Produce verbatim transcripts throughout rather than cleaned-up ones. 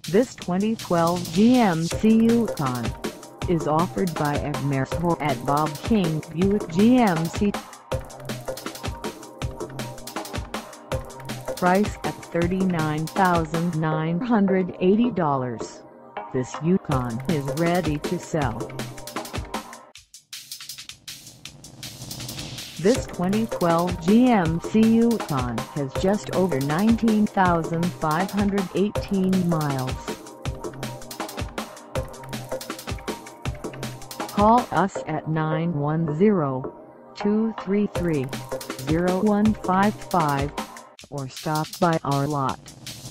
This twenty twelve G M C Yukon is offered by Meshaw at Bob King Buick G M C. Price at thirty-nine thousand nine hundred eighty dollars. This Yukon is ready to sell. This twenty twelve G M C Yukon has just over nineteen thousand five hundred eighteen miles. Call us at nine one zero, two three three, zero one five five or stop by our lot.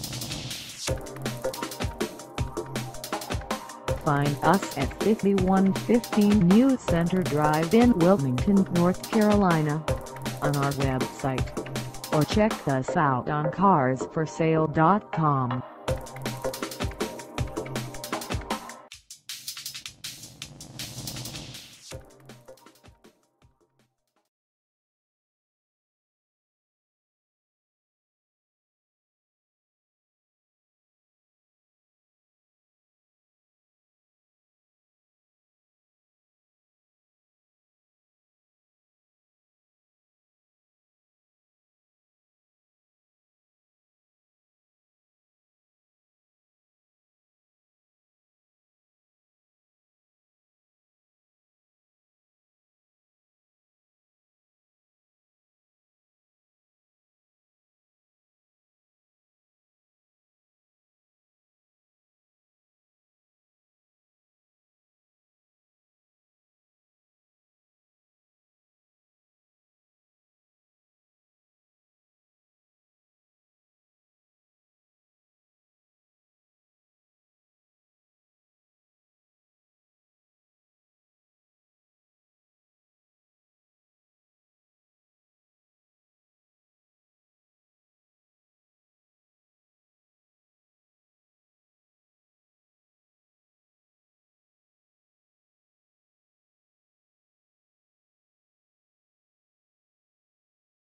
Find us at fifty-one fifteen New Center Drive in Wilmington, North Carolina, on our website, or check us out on cars for sale dot com.